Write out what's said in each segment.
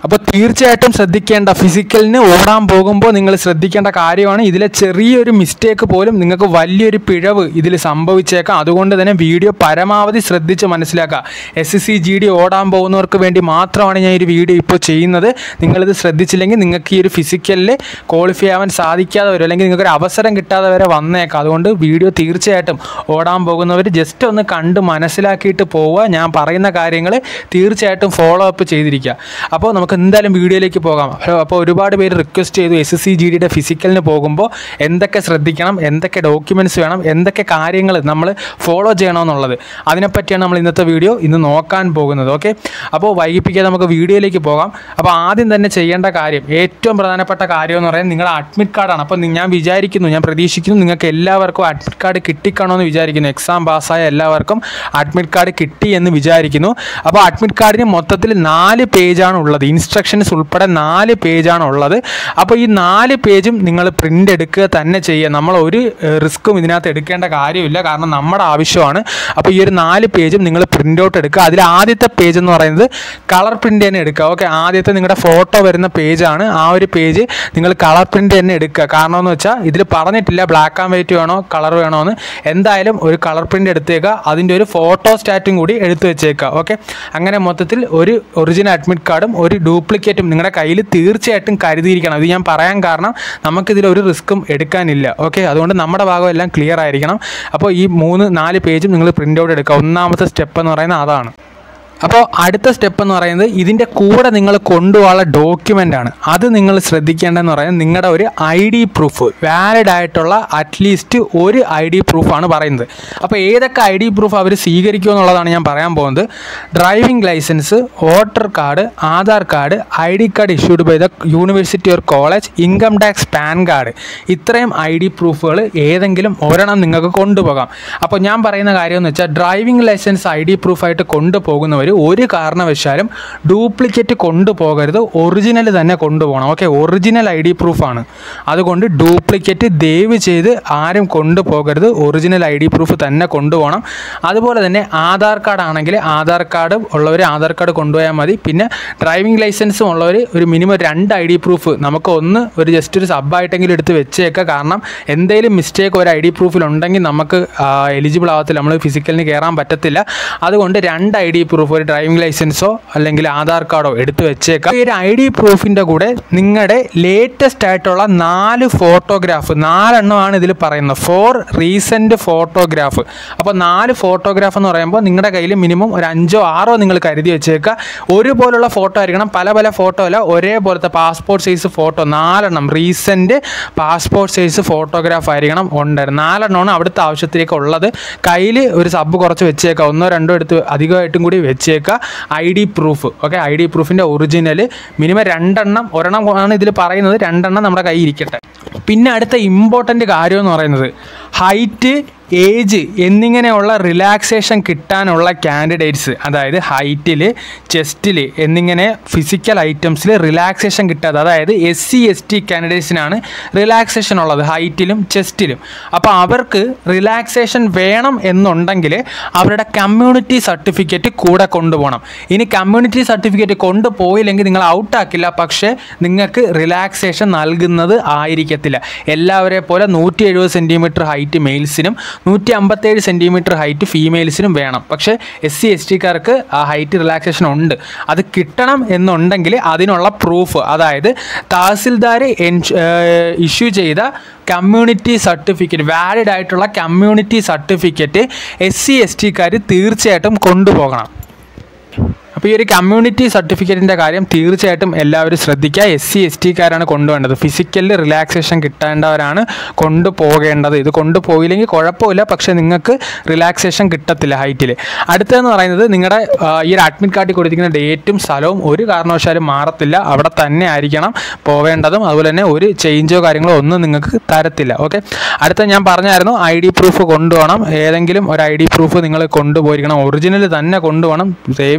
അപ്പോൾ തീർച്ചയായിട്ടും ശ്രദ്ധിക്കേണ്ട ഫിസിക്കലിന് ഓടാൻ പോകുമ്പോൾ നിങ്ങൾ ശ്രദ്ധിക്കേണ്ട കാര്യമാണ് ഇതിലെ ചെറിയൊരു മിസ്റ്റേക്ക് പോലും നിങ്ങൾക്ക് വലിയൊരു പിഴവ് ഇതിൽ സംഭവിച്ചേക്കാം. അതുകൊണ്ട് തന്നെ വീഡിയോ പരമാവധി ശ്രദ്ധിച്ച് മനസ്സിലാക്കുക. SSC GD ഓടാൻ പോകുന്നവർക്ക് വേണ്ടി മാത്രമാണ് ഞാൻ ഈ വീഡിയോ ഇപ്പോൾ ചെയ്യുന്നത്. നിങ്ങളിത് ശ്രദ്ധിച്ചില്ലെങ്കിൽ നിങ്ങൾക്ക് ഈ ഒരു ഫിസിക്കലിൽ ക്വാളിഫൈ ആവാൻ സാധിക്കാതെ വരും, അല്ലെങ്കിൽ നിങ്ങൾക്കൊരു അവസരം കിട്ടാതെ വരെ വന്നേക്കാം. അതുകൊണ്ട് വീഡിയോ തീർച്ചയായിട്ടും ഓടാൻ പോകുന്നവർ ജസ്റ്റ് ഒന്ന് കണ്ട് മനസ്സിലാക്കിയിട്ട് പോവുക. ഞാൻ പറയുന്ന കാര്യങ്ങൾ തീർച്ചയായിട്ടും ഫോളോ അപ്പ് ചെയ്തിരിക്കുക. അപ്പോൾ നമുക്ക് എന്തായാലും വീഡിയോയിലേക്ക് പോകാം. അപ്പോൾ ഒരുപാട് പേര് റിക്വസ്റ്റ് ചെയ്തു SSC GDയുടെ ഫിസിക്കലിന് പോകുമ്പോൾ എന്തൊക്കെ ശ്രദ്ധിക്കണം, എന്തൊക്കെ ഡോക്യുമെൻറ്റ്സ് വേണം, എന്തൊക്കെ കാര്യങ്ങൾ നമ്മൾ ഫോളോ ചെയ്യണമെന്നുള്ളത്. അതിനെപ്പറ്റിയാണ് നമ്മൾ ഇന്നത്തെ വീഡിയോ ഇന്ന് നോക്കാൻ പോകുന്നത്. ഓക്കെ, അപ്പോൾ വൈകിപ്പിക്കാതെ നമുക്ക് വീഡിയോയിലേക്ക് പോകാം. അപ്പോൾ ആദ്യം തന്നെ ചെയ്യേണ്ട കാര്യം, ഏറ്റവും പ്രധാനപ്പെട്ട കാര്യം എന്ന് പറയുന്നത് നിങ്ങളുടെ അഡ്മിറ്റ് കാർഡാണ്. അപ്പോൾ ഞാൻ പ്രതീക്ഷിക്കുന്നു നിങ്ങൾക്ക് എല്ലാവർക്കും അഡ്മിറ്റ് കാർഡ് കിട്ടിക്കണമെന്ന് വിചാരിക്കുന്നു. എക്സാം പാസ്സായ എല്ലാവർക്കും അഡ്മിറ്റ് കാർഡ് കിട്ടി എന്ന് വിചാരിക്കുന്നു. അപ്പോൾ അഡ്മിറ്റ് കാർഡിന് മൊത്തത്തിൽ 4 പേജാണ് ഉള്ളത്. ഇൻസ്ട്രക്ഷൻസ് ഉൾപ്പെടെ 4 പേജാണ് ഉള്ളത്. അപ്പോൾ ഈ 4 പേജും നിങ്ങൾ പ്രിൻ്റ് എടുക്കുക തന്നെ ചെയ്യുക. നമ്മൾ ഒരു റിസ്ക്കും ഇതിനകത്ത് എടുക്കേണ്ട കാര്യമില്ല, കാരണം നമ്മുടെ ആവശ്യമാണ്. അപ്പോൾ ഈ ഒരു 4 പേജും നിങ്ങൾ പ്രിൻ്റ് ഔട്ട് എടുക്കുക. അതിൽ ആദ്യത്തെ പേജ് എന്ന് പറയുന്നത് കളർ പ്രിൻ്റ് തന്നെ എടുക്കുക. ഓക്കെ, ആദ്യത്തെ നിങ്ങളുടെ ഫോട്ടോ വരുന്ന പേജാണ്. ആ ഒരു പേജ് നിങ്ങൾ കളർ പ്രിൻ്റ് തന്നെ എടുക്കുക. കാരണം എന്ന് വെച്ചാൽ ഇതിൽ പറഞ്ഞിട്ടില്ല ബ്ലാക്ക് ആൻഡ് വൈറ്റ് വേണോ കളർ വേണോ എന്ന്. എന്തായാലും ഒരു കളർ പ്രിൻ്റ് എടുത്തേക്കുക, അതിൻ്റെ ഒരു ഫോട്ടോ സ്റ്റാറ്റും കൂടി എടുത്തു വെച്ചേക്കുക. ഓക്കെ, അങ്ങനെ മൊത്തത്തിൽ ഒരു ഒറിജിനൽ അഡ്മിറ്റ് കാർഡും ഒരു ഡ്യൂപ്ലിക്കേറ്റും നിങ്ങളുടെ കയ്യിൽ തീർച്ചയായിട്ടും കരുതിയിരിക്കണം. ഇത് ഞാൻ പറയാൻ കാരണം നമുക്കിതിൽ ഒരു റിസ്ക്കും എടുക്കാനില്ല. ഓക്കെ, അതുകൊണ്ട് നമ്മുടെ ഭാഗം എല്ലാം ക്ലിയർ ആയിരിക്കണം. അപ്പോൾ ഈ 3-4 പേജും നിങ്ങൾ പ്രിൻ്റ് ഔട്ട് എടുക്കുക. ഒന്നാമത്തെ സ്റ്റെപ്പ് എന്ന് പറയുന്നത് അതാണ്. അപ്പോൾ അടുത്ത സ്റ്റെപ്പ് എന്ന് പറയുന്നത് ഇതിൻ്റെ കൂടെ നിങ്ങൾ കൊണ്ടുപോകാനുള്ള ഡോക്യുമെൻ്റ് ആണ്. അത് നിങ്ങൾ ശ്രദ്ധിക്കേണ്ടതെന്ന് പറയുന്നത് നിങ്ങളുടെ ഒരു ID പ്രൂഫ്, വാലിഡ് ആയിട്ടുള്ള അറ്റ്ലീസ്റ്റ് ഒരു ID പ്രൂഫാണ് പറയുന്നത്. അപ്പോൾ ഏതൊക്കെ ID പ്രൂഫ് അവർ സ്വീകരിക്കും എന്നുള്ളതാണ് ഞാൻ പറയാൻ പോകുന്നത്. Driving licence, voter card, Aadhaar card, ID card issued by the university or college, income tax, PAN card, ഇത്രയും ID പ്രൂഫുകൾ ഏതെങ്കിലും ഒരെണ്ണം നിങ്ങൾക്ക് കൊണ്ടുപോകാം. അപ്പോൾ ഞാൻ പറയുന്ന കാര്യം എന്ന് വെച്ചാൽ ഡ്രൈവിംഗ് ലൈസൻസ് ID പ്രൂഫായിട്ട് കൊണ്ടുപോകുന്നവർ ഒരു കാരണവശാലും ഡ്യൂപ്ലിക്കേറ്റ് കൊണ്ടുപോകരുത്, ഒറിജിനൽ തന്നെ കൊണ്ടുപോകണം. ഓക്കെ, ഒറിജിനൽ ID പ്രൂഫാണ്. അതുകൊണ്ട് ഡ്യൂപ്ലിക്കേറ്റ് ദയവ് ചെയ്ത് ആരും കൊണ്ടുപോകരുത്, ഒറിജിനൽ ID പ്രൂഫ് തന്നെ കൊണ്ടുപോകണം. അതുപോലെ തന്നെ ആധാർ കാർഡ് ആണെങ്കിൽ ആധാർ കാർഡ് ഉള്ളവർ ആധാർ കാർഡ് കൊണ്ടുപോയാൽ മതി. പിന്നെ ഡ്രൈവിംഗ് ലൈസൻസും ഉള്ളവർ ഒരു മിനിമം 2 ID പ്രൂഫ് നമുക്ക് ജസ്റ്റ് ഒരു സബ്ബായിട്ടെങ്കിലും എടുത്ത് വെച്ചേക്കുക. കാരണം എന്തെങ്കിലും മിസ്റ്റേക്ക് ഒരു ID പ്രൂഫിലുണ്ടെങ്കിൽ നമുക്ക് എലിജിബിൾ ആവത്തില്ല, നമ്മൾ ഫിസിക്കലിന് കയറാൻ പറ്റത്തില്ല. അതുകൊണ്ട് 2 ID പ്രൂഫ്, ഒരു ഡ്രൈവിംഗ് ലൈസൻസോ അല്ലെങ്കിൽ ആധാർ കാർഡോ എടുത്ത് വെച്ചേക്കാം. ഈ ഒരു ID പ്രൂഫിൻ്റെ കൂടെ നിങ്ങളുടെ ലേറ്റസ്റ്റ് ആയിട്ടുള്ള 4 ഫോട്ടോഗ്രാഫ്, 4 എണ്ണമാണ് ഇതിൽ പറയുന്നത്. 4 റീസെൻറ്റ് ഫോട്ടോഗ്രാഫ്. അപ്പോൾ 4 ഫോട്ടോഗ്രാഫ് എന്ന് പറയുമ്പോൾ നിങ്ങളുടെ കയ്യിൽ മിനിമം ഒരു 5-6 നിങ്ങൾ കരുതി വെച്ചേക്കുക. ഒരുപോലുള്ള ഫോട്ടോ ആയിരിക്കണം, പല പല ഫോട്ടോ അല്ല, ഒരേപോലത്തെ പാസ്പോർട്ട് സൈസ് ഫോട്ടോ 4 എണ്ണം റീസെൻറ്റ് പാസ്പോർട്ട് സൈസ് ഫോട്ടോഗ്രാഫ് ആയിരിക്കണം ഉണ്ടായിരുന്നു. 4 എണ്ണമാണ് അവിടുത്തെ ആവശ്യത്തിലേക്ക് ഉള്ളത്. കയ്യിൽ ഒരു സബ് കുറച്ച് വെച്ചേക്കുക, 1-2 എടുത്ത് അധികമായിട്ടും കൂടി വെച്ചേക്കുക. ID proof. ഓക്കെ, ID പ്രൂഫിൻ്റെ ഒറിജിനൽ മിനിമം 2 എണ്ണം, ഒരെണ്ണം ആണ് ഇതിൽ പറയുന്നത്, 2 എണ്ണം നമ്മുടെ കയ്യിൽ ഇരിക്കട്ടെ. പിന്നെ അടുത്ത ഇമ്പോർട്ടൻ്റ് കാര്യം എന്ന് പറയുന്നത് ഹൈറ്റ്, ഏജ് എന്നിങ്ങനെയുള്ള റിലാക്സേഷൻ കിട്ടാനുള്ള കാൻഡിഡേറ്റ്സ്, അതായത് ഹൈറ്റിൽ, ചെസ്റ്റിൽ എന്നിങ്ങനെ ഫിസിക്കൽ ഐറ്റംസിൽ റിലാക്സേഷൻ കിട്ടാതെ, അതായത് SC ST കാൻഡിഡേറ്റ്സിനാണ് റിലാക്സേഷൻ ഉള്ളത് ഹൈറ്റിലും ചെസ്റ്റിലും. അപ്പോൾ അവർക്ക് റിലാക്സേഷൻ വേണം എന്നുണ്ടെങ്കിൽ അവരുടെ കമ്മ്യൂണിറ്റി സർട്ടിഫിക്കറ്റ് കൂടെ കൊണ്ടുപോകണം. ഇനി കമ്മ്യൂണിറ്റി സർട്ടിഫിക്കറ്റ് കൊണ്ടുപോയില്ലെങ്കിൽ നിങ്ങൾ ഔട്ടാക്കില്ല, പക്ഷേ നിങ്ങൾക്ക് റിലാക്സേഷൻ നൽകുന്നത് ആയിരിക്കത്തില്ല. എല്ലാവരെ പോലെ 170 സെൻറ്റിമീറ്റർ ഹൈറ്റ് മെയിൽസിനും 157 സെൻറ്റിമീറ്റർ ഹൈറ്റ് ഫീമെയിൽസിനും വേണം. പക്ഷേ SC STക്കാർക്ക് ആ ഹൈറ്റ് റിലാക്സേഷൻ ഉണ്ട്. അത് കിട്ടണം എന്നുണ്ടെങ്കിൽ അതിനുള്ള പ്രൂഫ്, അതായത് തഹസിൽദാർ ഇഷ്യൂ ചെയ്ത കമ്മ്യൂണിറ്റി സർട്ടിഫിക്കറ്റ്, വാലിഡ് ആയിട്ടുള്ള കമ്മ്യൂണിറ്റി സർട്ടിഫിക്കറ്റ് SC STക്കാർ തീർച്ചയായിട്ടും കൊണ്ടുപോകണം. അപ്പോൾ ഈ ഒരു കമ്മ്യൂണിറ്റി സർട്ടിഫിക്കറ്റിൻ്റെ കാര്യം തീർച്ചയായിട്ടും എല്ലാവരും ശ്രദ്ധിക്കുക. SC STക്കാരാണ് കൊണ്ടുപോകേണ്ടത്. ഫിസിക്കലിൽ റിലാക്സേഷൻ കിട്ടേണ്ടവരാണ് കൊണ്ടുപോകേണ്ടത്. ഇത് കൊണ്ടുപോയില്ലെങ്കിൽ കുഴപ്പമില്ല, പക്ഷേ നിങ്ങൾക്ക് റിലാക്സേഷൻ കിട്ടത്തില്ല ഹൈറ്റിൽ. അടുത്തതെന്ന് പറയുന്നത് നിങ്ങളുടെ ഈ ഒരു അഡ്മിറ്റ് കാർഡിൽ കൊടുത്തിരിക്കുന്ന ഡേറ്റും സ്ഥലവും ഒരു കാരണവശാലും മാറത്തില്ല, അവിടെ തന്നെ ആയിരിക്കണം പോവേണ്ടതും. അതുപോലെ തന്നെ ഒരു ചേഞ്ചോ കാര്യങ്ങളോ ഒന്നും നിങ്ങൾക്ക് തരത്തില്ല. ഓക്കെ, അടുത്ത ഞാൻ പറഞ്ഞായിരുന്നു ID പ്രൂഫ് കൊണ്ടുപോകണം. ഏതെങ്കിലും ഒരു ID പ്രൂഫ് നിങ്ങൾ കൊണ്ടുപോയിരിക്കണം, ഒറിജിനൽ തന്നെ കൊണ്ടുപോകണം. ദയവ് ചെയ്ത്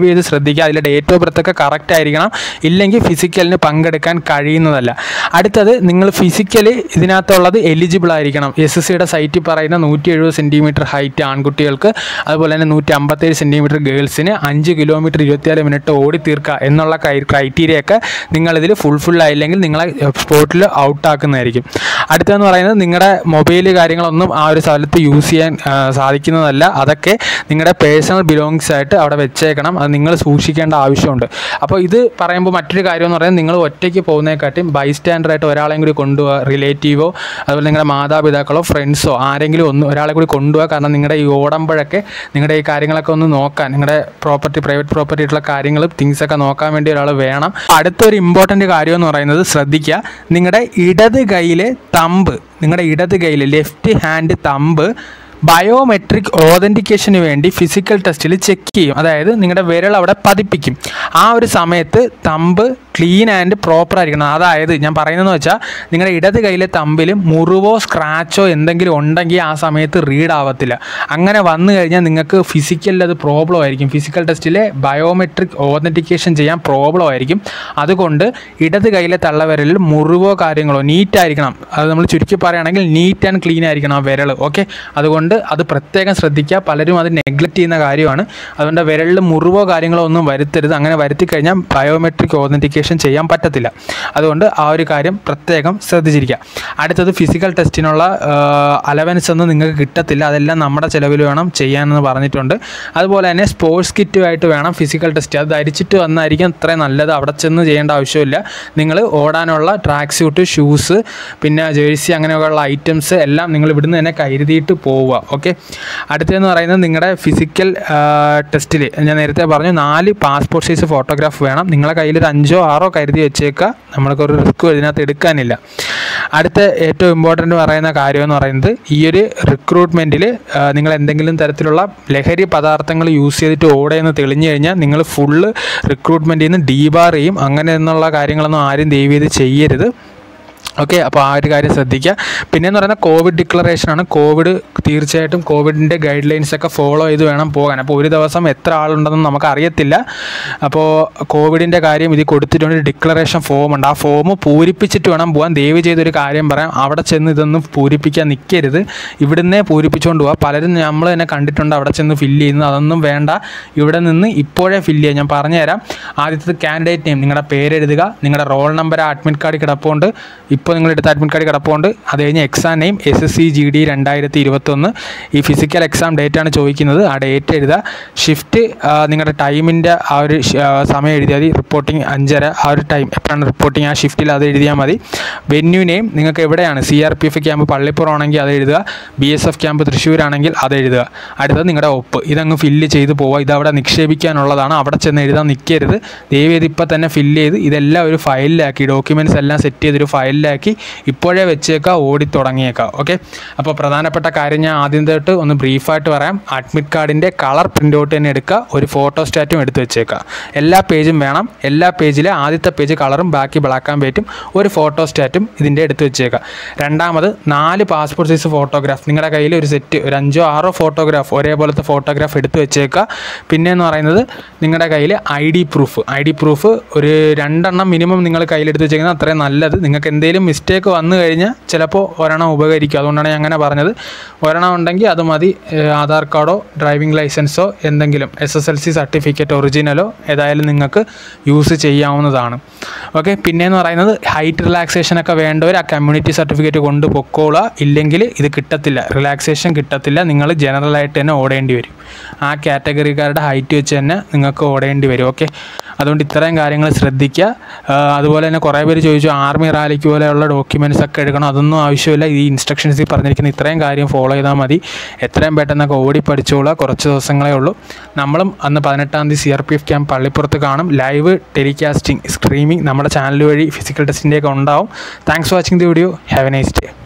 ശ്രദ്ധിക്കുക. അതിലെ ഡേറ്റ് ഓഫ് ബർത്ത് ഒക്കെ കറക്റ്റ് ആയിരിക്കണം, ഇല്ലെങ്കിൽ ഫിസിക്കലിന് പങ്കെടുക്കാൻ കഴിയുന്നതല്ല. അടുത്തത്, നിങ്ങൾ ഫിസിക്കൽ ഇതിനകത്തുള്ളത് എലിജിബിൾ ആയിരിക്കണം. SSCയുടെ സൈറ്റിൽ പറയുന്ന 170 സെൻറ്റിമീറ്റർ ഹൈറ്റ് ആൺകുട്ടികൾക്ക്, അതുപോലെ തന്നെ 157 സെൻറ്റിമീറ്റർ ഗേൾസിന്, 5 കിലോമീറ്റർ 24 മിനിറ്റ് ഓടി തീർക്കുക എന്നുള്ള ക്രൈറ്റീരിയ ഒക്കെ നിങ്ങളിതിൽ ഫുൾഫിൽ ആയില്ലെങ്കിൽ നിങ്ങളെ സ്പോട്ടിൽ ഔട്ടാക്കുന്നതായിരിക്കും. അടുത്തതെന്ന് പറയുന്നത്, നിങ്ങളുടെ മൊബൈൽ കാര്യങ്ങളൊന്നും ആ ഒരു സ്ഥലത്ത് യൂസ് ചെയ്യാൻ സാധിക്കുന്നതല്ല. അതൊക്കെ നിങ്ങളുടെ പേഴ്സണൽ ബിലോങ്സ് ആയിട്ട് അവിടെ വെച്ചേക്കണം. അത് നിങ്ങൾ സൂക്ഷിക്കേണ്ട ആവശ്യമുണ്ട്. അപ്പോൾ ഇത് പറയുമ്പോൾ മറ്റൊരു കാര്യം എന്ന് പറയുന്നത്, നിങ്ങൾ ഒറ്റയ്ക്ക് പോകുന്നതിനെക്കാട്ടും ബൈസ്റ്റാൻഡറായിട്ട് ഒരാളെയും കൂടി കൊണ്ടുപോകുക, റിലേറ്റീവോ അതുപോലെ നിങ്ങളുടെ മാതാപിതാക്കളോ ഫ്രണ്ട്സോ ആരെങ്കിലും ഒരാളെ കൂടി കൊണ്ടുപോകുക. കാരണം നിങ്ങളുടെ ഈ ഓടുമ്പോഴൊക്കെ നിങ്ങളുടെ ഈ കാര്യങ്ങളൊക്കെ ഒന്ന് നോക്കാൻ, നിങ്ങളുടെ പ്രൈവറ്റ് പ്രോപ്പർട്ടി ആയിട്ടുള്ള കാര്യങ്ങൾ തിങ്സൊക്കെ നോക്കാൻ വേണ്ടി ഒരാൾ വേണം. അടുത്തൊരു ഇമ്പോർട്ടൻ്റ് കാര്യം എന്ന് പറയുന്നത്, ശ്രദ്ധിക്കുക, നിങ്ങളുടെ ഇടത് കൈയിലെ തമ്പ്, നിങ്ങളുടെ ഇടത് കൈയിൽ ലെഫ്റ്റ് ഹാൻഡ് തമ്പ് ബയോമെട്രിക് ഓതൻറ്റിക്കേഷന് വേണ്ടി ഫിസിക്കൽ ടെസ്റ്റിൽ ചെക്ക് ചെയ്യും. അതായത് നിങ്ങളുടെ വിരൽ അവിടെ പതിപ്പിക്കും. ആ ഒരു സമയത്ത് തമ്പ് ക്ലീൻ ആൻഡ് പ്രോപ്പർ ആയിരിക്കണം. അതായത് ഞാൻ പറയുന്നതെന്ന് വെച്ചാൽ, നിങ്ങളുടെ ഇടത് കൈയിലെ തമ്പിൽ മുറിവോ സ്ക്രാച്ചോ എന്തെങ്കിലും ഉണ്ടെങ്കിൽ ആ സമയത്ത് റീഡ് ആവത്തില്ല. അങ്ങനെ വന്നു കഴിഞ്ഞാൽ നിങ്ങൾക്ക് ഫിസിക്കലിൽ അത് പ്രോബ്ലം ആയിരിക്കും. ഫിസിക്കൽ ടെസ്റ്റിലെ ബയോമെട്രിക് ഓതൻറ്റിക്കേഷൻ ചെയ്യാൻ പ്രോബ്ലം ആയിരിക്കും. അതുകൊണ്ട് ഇടത് കൈയിലെ തള്ളവിരലിൽ മുറിവോ കാര്യങ്ങളോ നീറ്റായിരിക്കണം. അത് നമ്മൾ ചുരുക്കി പറയുകയാണെങ്കിൽ നീറ്റ് ആൻഡ് ക്ലീൻ ആയിരിക്കണം ആ വിരൽ. ഓക്കെ, അതുകൊണ്ട് അത് പ്രത്യേകം ശ്രദ്ധിക്കുക. പലരും അത് നെഗ്ലക്റ്റ് ചെയ്യുന്ന കാര്യമാണ്. അതുകൊണ്ട് വിരലിൽ മുറിവോ കാര്യങ്ങളോ ഒന്നും വരുത്തരുത്. അങ്ങനെ വരുത്തി കഴിഞ്ഞാൽ ബയോമെട്രിക് ഓതൻറ്റിക്കേഷൻ ചെയ്യാൻ പറ്റത്തില്ല. അതുകൊണ്ട് ആ ഒരു കാര്യം പ്രത്യേകം ശ്രദ്ധിച്ചിരിക്കുക. അടുത്തത്, ഫിസിക്കൽ ടെസ്റ്റിനുള്ള അലവൻസ് ഒന്നും നിങ്ങൾക്ക് കിട്ടത്തില്ല. അതെല്ലാം നമ്മുടെ ചിലവിൽ വേണം ചെയ്യാനെന്ന് പറഞ്ഞിട്ടുണ്ട്. അതുപോലെ തന്നെ സ്പോർട്സ് കിറ്റുമായിട്ട് വേണം ഫിസിക്കൽ ടെസ്റ്റ്. അത് ധരിച്ചിട്ട് വന്നായിരിക്കും അത്രയും നല്ലത്. അവിടെ ചെന്ന് ചെയ്യേണ്ട ആവശ്യമില്ല. നിങ്ങൾ ഓടാനുള്ള ട്രാക്ക് സ്യൂട്ട്, ഷൂസ്, പിന്നെ ജേഴ്സി, അങ്ങനെയൊക്കെയുള്ള ഐറ്റംസ് എല്ലാം നിങ്ങൾ ഇവിടുന്ന് തന്നെ കരുതിയിട്ട് പോവുക. ഓക്കെ, അടുത്തതെന്ന് പറയുന്നത്, നിങ്ങളുടെ ഫിസിക്കൽ ടെസ്റ്റിൽ ഞാൻ നേരത്തെ പറഞ്ഞു 4 പാസ്പോർട്ട് സൈസ് ഫോട്ടോഗ്രാഫ് വേണം. നിങ്ങളുടെ കയ്യിൽ ഒരു 5 or 6 കരുതി വെച്ചേക്കുക. നമ്മൾക്കൊരു റിസ്ക് ഇതിനകത്ത് എടുക്കാനില്ല. അടുത്ത ഏറ്റവും ഇമ്പോർട്ടൻ്റ് പറയുന്ന കാര്യമെന്ന് പറയുന്നത്, ഈ ഒരു റിക്രൂട്ട്മെൻറ്റിൽ നിങ്ങൾ എന്തെങ്കിലും തരത്തിലുള്ള ലഹരി പദാർത്ഥങ്ങൾ യൂസ് ചെയ്തിട്ട് ഓടയെന്ന് തെളിഞ്ഞു കഴിഞ്ഞാൽ നിങ്ങൾ ഫുള്ള് റിക്രൂട്ട്മെൻറ്റിൽ നിന്ന് ഡീബാർ ചെയ്യും. അങ്ങനെ എന്നുള്ള കാര്യങ്ങളൊന്നും ആരും ദയവ് ചെയ്ത് ചെയ്യരുത്. ഓക്കെ, അപ്പോൾ ആ ഒരു കാര്യം ശ്രദ്ധിക്കുക. പിന്നെയെന്ന് പറയുന്നത്, കോവിഡ് ഡിക്ലറേഷനാണ്. തീർച്ചയായിട്ടും കോവിഡിൻ്റെ ഗൈഡ് ലൈൻസൊക്കെ ഫോളോ ചെയ്ത് വേണം പോകാൻ. അപ്പോൾ ഒരു ദിവസം എത്ര ആളുണ്ടെന്ന് നമുക്ക് അറിയത്തില്ല. അപ്പോൾ കോവിഡിൻ്റെ കാര്യം ഇതിൽ കൊടുത്തിട്ടുണ്ട്. ഡിക്ലറേഷൻ ഫോം ഉണ്ട്. ആ ഫോം പൂരിപ്പിച്ചിട്ട് വേണം പോകാൻ. ദയവ് ചെയ്തൊരു കാര്യം പറയാം, അവിടെ ചെന്ന് ഇതൊന്നും പൂരിപ്പിക്കാൻ നിൽക്കരുത്. ഇവിടുന്നേ പൂരിപ്പിച്ചുകൊണ്ട് പോകാം. പലരും നമ്മൾ തന്നെ കണ്ടിട്ടുണ്ട് അവിടെ ചെന്ന് ഫില്ല് ചെയ്യുന്നത്. അതൊന്നും വേണ്ട, ഇവിടെ നിന്ന് ഇപ്പോഴേ ഫില്ല് ചെയ്യാം. ഞാൻ പറഞ്ഞുതരാം. ആദ്യത്തെ കാൻഡിഡേറ്റ് നെയിം, നിങ്ങളുടെ പേരെഴുതുക. നിങ്ങളുടെ റോൾ നമ്പർ അഡ്മിറ്റ് കാർഡിൽ കിടപ്പുണ്ട്. ഇപ്പോൾ നിങ്ങളെടുത്ത അഡ്മിറ്റ് കാർഡ് കിടപ്പുണ്ട്. അത് കഴിഞ്ഞ് എക്സാം നെയിം SSC GD 2021. ഈ ഫിസിക്കൽ എക്സാം ഡേറ്റ് ആണ് ചോദിക്കുന്നത്. ആ ഡേറ്റ് എഴുതുക. ഷിഫ്റ്റ്, നിങ്ങളുടെ ടൈമിൻ്റെ ആ ഒരു സമയം എഴുതിയാൽ മതി. റിപ്പോർട്ടിങ് 5:30 ആ ഒരു ടൈം എപ്പോഴാണ് റിപ്പോർട്ടിങ്, ആ ഷിഫ്റ്റിൽ അത് എഴുതിയാൽ മതി. വെന്യൂ നെയിം നിങ്ങൾക്ക് എവിടെയാണ്, CRPF ക്യാമ്പ് പള്ളിപ്പുറം ആണെങ്കിൽ അത് എഴുതുക. BSF ക്യാമ്പ് തൃശ്ശൂരാണെങ്കിൽ അത് എഴുതുക. അടുത്തത് നിങ്ങളുടെ ഒപ്പ്. ഇതങ്ങ് ഫില്ല് ചെയ്ത് പോവുക. ഇതവിടെ നിക്ഷേപിക്കാനുള്ളതാണ്. അവിടെ ചെന്ന് എഴുതാൻ നിൽക്കരുത്. ദയവേത് ഇപ്പം തന്നെ ഫില്ല് ചെയ്ത് ഇതെല്ലാം ഒരു ഫയലിലാക്കി, ഡോക്യുമെൻറ്റ്സ് എല്ലാം സെറ്റ് ചെയ്തൊരു ഫയലിലാക്കി ഇപ്പോഴേ വെച്ചേക്കാം, ഓടി തുടങ്ങിയേക്കാം. ഓക്കെ, അപ്പോൾ പ്രധാനപ്പെട്ട കാര്യം ഞാൻ ആദ്യം തൊട്ട് ഒന്ന് ബ്രീഫായിട്ട് പറയാം. അഡ്മിറ്റ് കാർഡിൻ്റെ കളർ പ്രിൻ്റ് ഔട്ട് തന്നെ എടുക്കുക. ഒരു ഫോട്ടോസ്റ്റാറ്റും എടുത്ത് വെച്ചേക്കുക. എല്ലാ പേജും വേണം. എല്ലാ പേജിലെ ആദ്യത്തെ പേജ് കളറും ബാക്കി ബ്ലാക്ക് ആൻഡ് വൈറ്റും, ഒരു ഫോട്ടോസ്റ്റാറ്റും ഇതിൻ്റെ എടുത്ത് വെച്ചേക്കുക. രണ്ടാമത്, 4 പാസ്പോർട്ട് സൈസ് ഫോട്ടോഗ്രാഫ് നിങ്ങളുടെ കയ്യിൽ ഒരു സെറ്റ്, ഒരു 5 or 6 ഫോട്ടോഗ്രാഫ്, ഒരേപോലത്തെ ഫോട്ടോഗ്രാഫ് എടുത്ത് വെച്ചേക്കുക. പിന്നെയെന്ന് പറയുന്നത്, നിങ്ങളുടെ കയ്യിൽ ID പ്രൂഫ് ഒരു 2 എണ്ണം മിനിമം നിങ്ങൾ കയ്യിലെടുത്ത് വെച്ചേക്കുന്നത് അത്രയും നല്ലത്. നിങ്ങൾക്ക് എന്തെങ്കിലും മിസ്റ്റേക്ക് വന്നു കഴിഞ്ഞാൽ ചിലപ്പോൾ ഒരെണ്ണം ഉപകരിക്കും. അതുകൊണ്ടാണ് ഞാൻ അങ്ങനെ പറഞ്ഞത്. ഒരെണ്ണം ഉണ്ടെങ്കിൽ അത് മതി. ആധാർ കാർഡോ ഡ്രൈവിംഗ് ലൈസൻസോ എന്തെങ്കിലും SSLC സർട്ടിഫിക്കറ്റ് ഒറിജിനലോ ഏതായാലും നിങ്ങൾക്ക് യൂസ് ചെയ്യാവുന്നതാണ്. ഓക്കെ, പിന്നെയെന്ന് പറയുന്നത്, ഹൈറ്റ് റിലാക്സേഷനൊക്കെ വേണ്ടവർ ആ കമ്മ്യൂണിറ്റി സർട്ടിഫിക്കറ്റ് കൊണ്ട് പൊക്കോളുക. ഇല്ലെങ്കിൽ ഇത് കിട്ടത്തില്ല, റിലാക്സേഷൻ കിട്ടത്തില്ല. നിങ്ങൾ ജനറലായിട്ട് തന്നെ ഓടേണ്ടി വരും. ആ കാറ്റഗറിക്കാരുടെ ഹൈറ്റ് വെച്ച് തന്നെ നിങ്ങൾക്ക് ഓടേണ്ടി വരും. ഓക്കെ, അതുകൊണ്ട് ഇത്രയും കാര്യങ്ങൾ ശ്രദ്ധിക്കുക. അതുപോലെ തന്നെ കുറേ പേര് ചോദിച്ചു ആർമി റാലിക്ക് പോലെയുള്ള ഡോക്യുമെൻറ്റ്സ് ഒക്കെ എടുക്കണം. അതൊന്നും ആവശ്യമില്ല. ഈ ഇൻസ്ട്രക്ഷൻസിൽ പറഞ്ഞിരിക്കുന്ന ഇത്രയും കാര്യം ഫോളോ ചെയ്താൽ മതി. എത്രയും പെട്ടെന്നൊക്കെ ഓടി പഠിച്ചോളുക. കുറച്ച് ദിവസങ്ങളേ ഉള്ളൂ. നമ്മളും അന്ന് 18-ാം തീയതി CRPF ക്യാമ്പ് പള്ളിപ്പുറത്ത് കാണും. ലൈവ് ടെലികാസ്റ്റിംഗ് സ്ട്രീമിംഗ് നമ്മുടെ ചാനൽ വഴി ഫിസിക്കൽ ടെസ്റ്റിൻ്റെയൊക്കെ ഉണ്ടാവും. Thanks for watching the video. Have a nice day.